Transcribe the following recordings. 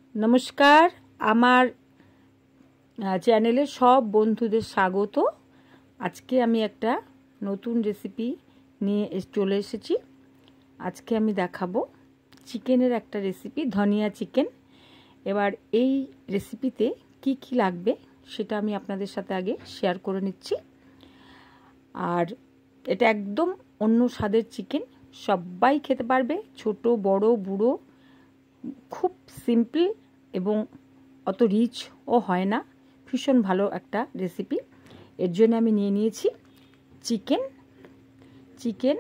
नमस्कार आमार चैनेले सब बंधुदेर स्वागत। आज के आमी एकटा नतून रेसिपि निये चले एसेछि। आज के आमी देखाबो चिकेनेर एकटा रेसिपि, धनिया चिकेन। एबार एई रेसिपिते की की लागबे सेटा आमी आपनादेर साथे आगे शेयार करे निच्छि। आर एटा एकदम अन्य स्वादेर चिकेन, सबाई खेते पारबे, छोटो बड़ो बुड़ो। खूब सिम्पल एवं अत रिच ओ हय ना, भीषण भालो एकटा रेसिपि। एर जोन्नो आमी निये नियेछि चिकेन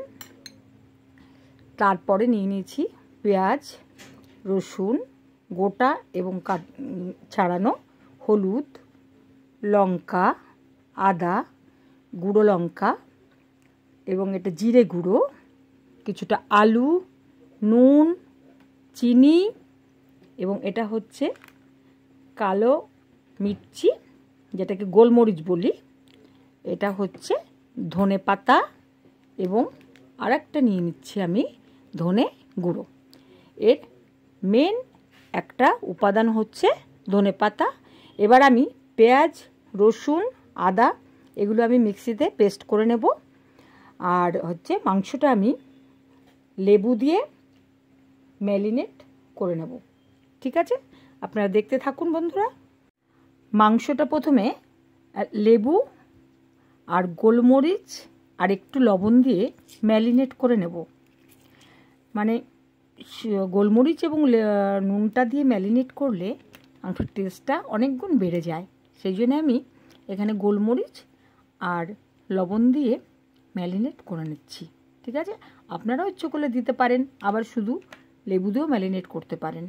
तारपरे निये नियेछि पेঁয়াজ रसुन गोटा एवं छाड़ानो, हलुद लंका आदा गुड़ो लंका एवं एटा जिरे गुड़ो, किछुटा आलू नून चीनी एवं एटा होच्छे कालो मिर्ची जेटाके गोलमरिच बोली, एटा होच्छे धने पाता एवं आरेकटा निये निচ্ছি आमी धने गुड़ो। एर मेन एकटा उपादान होच्छे धने पाता। एबार आमी पेঁয়াজ रसुन आदा एगुलो आमी मिक्सिते पेस्ट करे नेब। आर होच्छे मांसटा आमी लेबू दिए मैरिनेट करे नेब। ठीक आछे, आपनारा देखते थाकुन बंधुरा। मांसटा प्रथमे लेबू और गोलमरिच और एकटू लवण दिए मैरिनेट करे नेब। माने गोलमरिच एवं नुनटा दिए मैरिनेट करले मांसের टेस्टটা अनेक गुण बेड़े जाए। সেই জন্য আমি এখানে গোলমরিচ আর লবণ দিয়ে ম্যারিনেট করে নিচ্ছি। ঠিক আছে, আপনারাও ইচ্ছে করলে দিতে পারেন, আবার শুধু লেবু দিয়েও ম্যারিনেট করতে পারেন।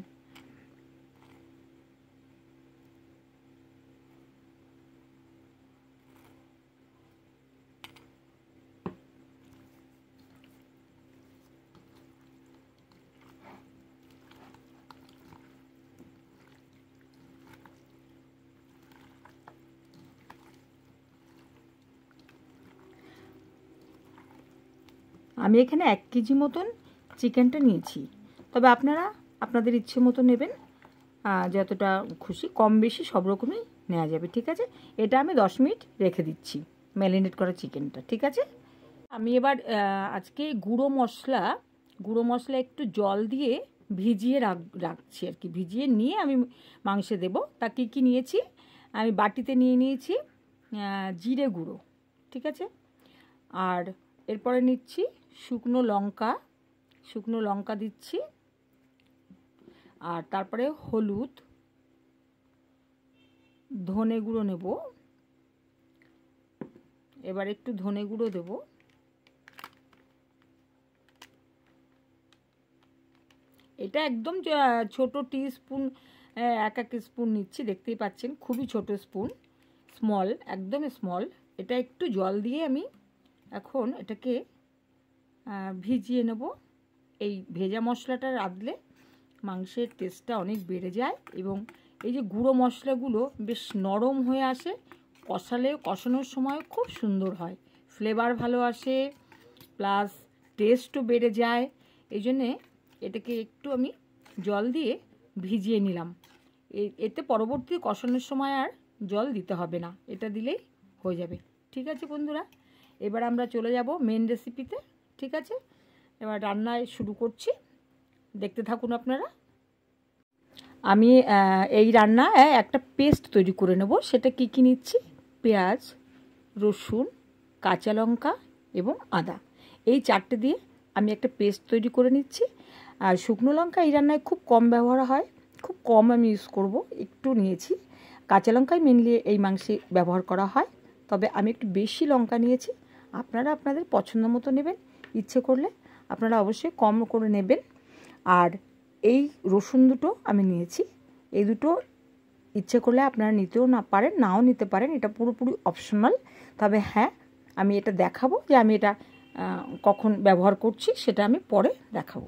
আমি এখানে 1 কেজি মতন চিকেনটা নিয়েছি, তবে আপনারা আপনাদের ইচ্ছে মতো নেবেন, যতটা খুশি, কম বেশি সব রকমই নেওয়া যাবে। ঠিক আছে, এটা আমি 10 মিনিট রেখে দিচ্ছি ম্যারিনেট করা চিকেনটা। ঠিক আছে, আমি এবার আজকে গুঁড়ো মশলা একটু জল দিয়ে ভিজিয়ে রাখছি আর কি। ভিজিয়ে নিয়ে আমি মাংসে দেব। তা কী কী নিয়েছি আমি বাটিতে নিয়ে নিয়েছি জিরে গুঁড়ো। ঠিক আছে, আর এরপরে নিচ্ছি শুকনো লঙ্কা দিচ্ছি। আর তারপরে হলুদ ধনে গুঁড়ো নেব। এবার একটু ধনে গুঁড়ো দেব। এটা একদম ছোট টিস্পুন, এক স্পুন নিচ্ছি, দেখতেই পাচ্ছেন খুবই ছোট স্পুন, স্মল, একদম স্মল। এটা একটু জল দিয়ে আমি এখন এটাকে ভিজিয়ে নেব। এই ভেজা মশলাটা রাঁধলে মাংসের টেস্টটা অনেক বেড়ে যায় এবং এই যে গুঁড়ো মশলাগুলো বেশ নরম হয়ে আসে, কষানোর সময় খুব সুন্দর হয়, ফ্লেভার ভালো আসে, প্লাস টেস্টও বেড়ে যায়। এই জন্যে এটাকে একটু আমি জল দিয়ে ভিজিয়ে নিলাম। এতে পরবর্তী কষানোর সময় আর জল দিতে হবে না, এটা দিলেই হয়ে যাবে। ঠিক আছে বন্ধুরা, এবার আমরা চলে যাব মেন রেসিপিতে। ঠিক আছে, এবার রান্নায় শুরু করছি, দেখতে থাকুন আপনারা। আমি এই রান্নায় একটা পেস্ট তৈরি করে নেব। সেটা কি কি নিচ্ছি, পেঁয়াজ রসুন কাঁচা লঙ্কা এবং আদা, এই চারটে দিয়ে আমি একটা পেস্ট তৈরি করে নিচ্ছি। আর শুকনো লঙ্কা এই রান্নায় খুব কম ব্যবহার হয়, খুব কম আমি ইউজ করব, একটু নিয়েছি। কাঁচা লঙ্কাই মেনলি এই মাংসে ব্যবহার করা হয়, তবে আমি একটু বেশি লঙ্কা নিয়েছি। আপনারা আপনাদের পছন্দ মতো নেবেন, ইচ্ছে করলে আপনারা অবশ্যই কম করে নেবেন। আর এই রসুন দুটো আমি নিয়েছি, এই দুটো ইচ্ছে করলে আপনারা নিতেও না পারেন, নাও নিতে পারেন, এটা পুরোপুরি অপশনাল। তবে হ্যাঁ, আমি এটা দেখাবো যে আমি এটা কখন ব্যবহার করছি, সেটা আমি পরে দেখাবো।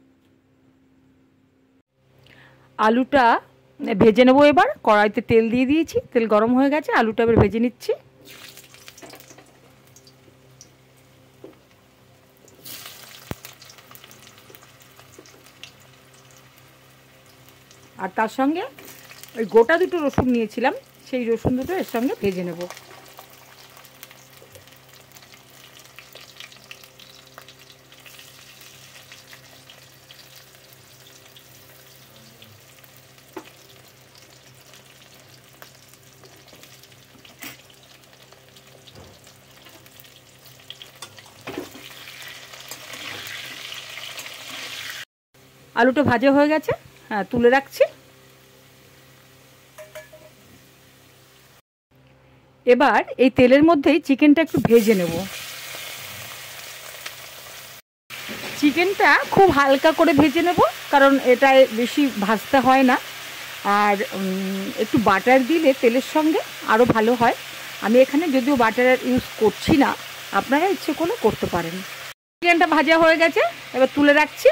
আলুটা ভেজে নেবো। এবার কড়াইতে তেল দিয়ে দিয়েছি, তেল গরম হয়ে গেছে, আলুটা এবার ভেজে নিচ্ছি। আর তার সঙ্গে ওই গোটা দুটো রসুন নিয়েছিলাম, সেই রসুন দুটো এর সঙ্গে ভেজে নেব। আলুটা ভাজা হয়ে গেছে, হ্যাঁ তুলে রাখছি। এবার এই তেলের মধ্যেই চিকেনটা একটু ভেজে নেব। চিকেনটা খুব হালকা করে ভেজে নেব, কারণ এটা বেশি ভাজতে হয় না। আর একটু বাটার দিলে তেলের সঙ্গে আরও ভালো হয়। আমি এখানে যদিও বাটার ইউজ করছি না, আপনারা ইচ্ছে করলে করতে পারেন। চিকেনটা ভাজা হয়ে গেছে, এবার তুলে রাখছি।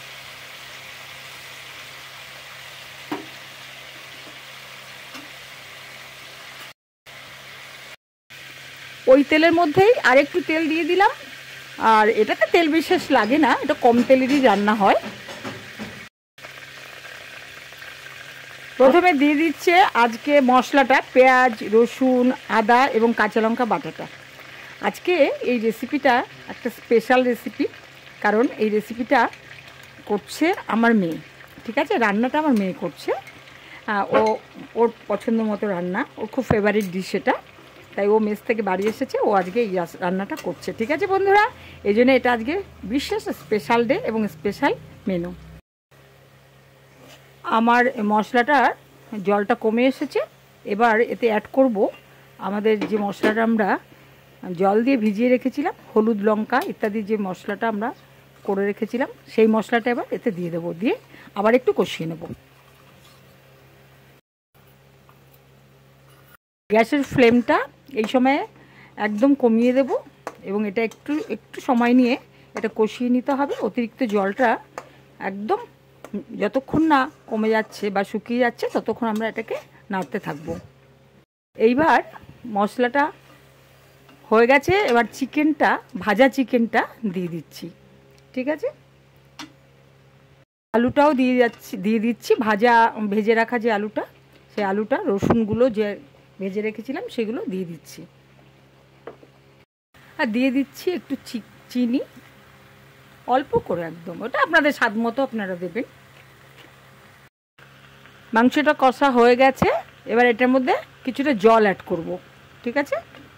ওই তেলের মধ্যেই আরেকটু তেল দিয়ে দিলাম। আর এটাতে তেল বিশেষ লাগে না, এটা কম তেলেরই রান্না হয়। প্রথমে দিয়ে দিচ্ছে আজকে মশলাটা, পেঁয়াজ, রসুন, আদা এবং কাঁচা লঙ্কা বাটাটা। আজকে এই রেসিপিটা একটা স্পেশাল রেসিপি, কারণ এই রেসিপিটা করছে আমার মেয়ে। ঠিক আছে, রান্নাটা আমার মেয়ে করছে। ওর পছন্দ মতো রান্না, ওর খুব ফেভারিট ডিশ এটা। তাই ও মেস থেকে বাড়ি এসেছে, ও আজকে এই রান্নাটা করছে। ঠিক আছে বন্ধুরা, এই জন্য এটা আজকে বিশেষ স্পেশাল ডে এবং স্পেশাল মেনু। আমার মশলাটার জলটা কমে এসেছে। এবার এতে অ্যাড করব আমাদের যে মশলাটা আমরা জল দিয়ে ভিজিয়ে রেখেছিলাম, হলুদ, লঙ্কা ইত্যাদি যে মশলাটা আমরা করে রেখেছিলাম, সেই মশলাটা এবার এতে দিয়ে দেবো। দিয়ে আবার একটু কষিয়ে নেব। গ্যাসের ফ্লেমটা এই সময়ে একদম কমিয়ে দেব এবং এটা একটু সময় নিয়ে এটা কষিয়ে নিতে হবে। অতিরিক্ত জলটা একদম যতক্ষণ না কমে যাচ্ছে বা শুকিয়ে যাচ্ছে ততক্ষণ আমরা এটাকে নাড়তে থাকব। এইবার মশলাটা হয়ে গেছে, এবার চিকেনটা, ভাজা চিকেনটা দিয়ে দিচ্ছি। ঠিক আছে, আলুটাও দিয়ে দিচ্ছি। ভেজে রাখা যে আলুটা, সেই আলুটা, রসুনগুলো যে ভেজে রেখেছিলাম সেগুলো দিয়ে দিচ্ছি। আর দিয়ে দিচ্ছি একটু চিনি, অল্প করে একদম, ওটা আপনাদের স্বাদ মতো আপনারা দেবেন। মাংসটা কষা হয়ে গেছে, এবার এটার মধ্যে কিছুটা জল অ্যাড করব। ঠিক আছে,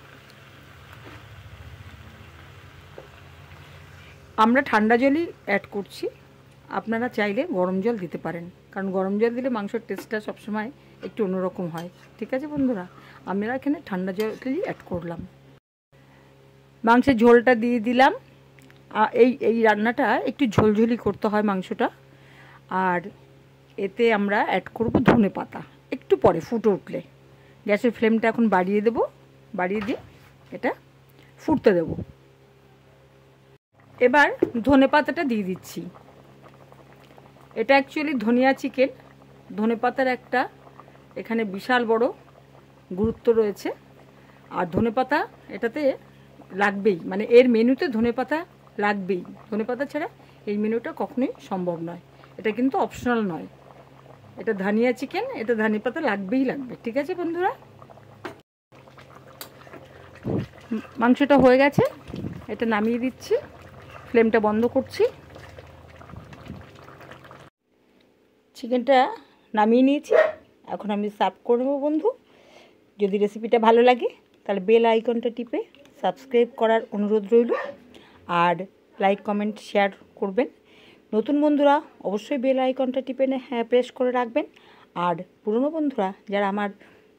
আমরা ঠান্ডা জলই অ্যাড করছি, আপনারা চাইলে গরম জল দিতে পারেন, কারণ গরম জল দিলে মাংসের টেস্টটা সবসময় একটু অন্যরকম হয়। ঠিক আছে বন্ধুরা, আমরা এখানে ঠান্ডা জলই অ্যাড করলাম। মাংসের ঝোলটা দিয়ে দিলাম। এই রান্নাটা একটু ঝোলঝোলি করতে হয় মাংসটা। আর এতে আমরা অ্যাড করব ধনে পাতা, একটু পরে ফুটে উঠলে। গ্যাসের ফ্লেমটা এখন বাড়িয়ে দেব, বাড়িয়ে দিয়ে এটা ফুটতে দেব। এবার ধনে পাতাটা দিয়ে দিচ্ছি। এটা অ্যাকচুয়ালি ধনিয়া চিকেন, ধনে পাতার একটা এখানে বিশাল বড় গুরুত্ব রয়েছে। আর ধনে পাতা এটাতে লাগবেই, মানে এর মেনুতে ধনে পাতা লাগবেই। ধনে পাতা ছাড়া এই মেনুটা কখনোই সম্ভব নয়। এটা কিন্তু অপশনাল নয়, এটা ধনিয়া চিকেন, এটা ধনে পাতা লাগবেই লাগবে। ঠিক আছে বন্ধুরা, মাংসটা হয়ে গেছে, এটা নামিয়ে দিচ্ছি, ফ্লেমটা বন্ধ করছি। চিকেনটা নামিয়ে নিয়েছি, এখন আমি সার্ভ করে নেবো বন্ধু। যদি রেসিপিটা ভালো লাগে তাহলে বেল আইকনটা টিপে সাবস্ক্রাইব করার অনুরোধ রইল। আর লাইক, কমেন্ট, শেয়ার করবেন। নতুন বন্ধুরা অবশ্যই বেল আইকনটা টিপে প্রেস করে রাখবেন। আর পুরনো বন্ধুরা যারা আমার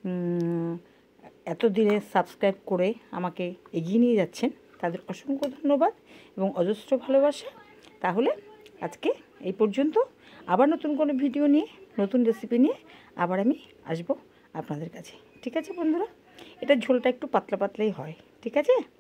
এতদিনে সাবস্ক্রাইব করে আমাকে এগিয়ে নিয়ে যাচ্ছেন, তাদের অসংখ্য ধন্যবাদ এবং অজস্র ভালোবাসা। তাহলে আজকে এই পর্যন্ত, আবার নতুন কোনো ভিডিও নিয়ে, নতুন রেসিপি নিয়ে আবার আমি আসবো আপনাদের কাছে। ঠিক আছে বন্ধুরা, এটা ঝোলটা একটু পাতলা পাতলাই হয়। ঠিক আছে।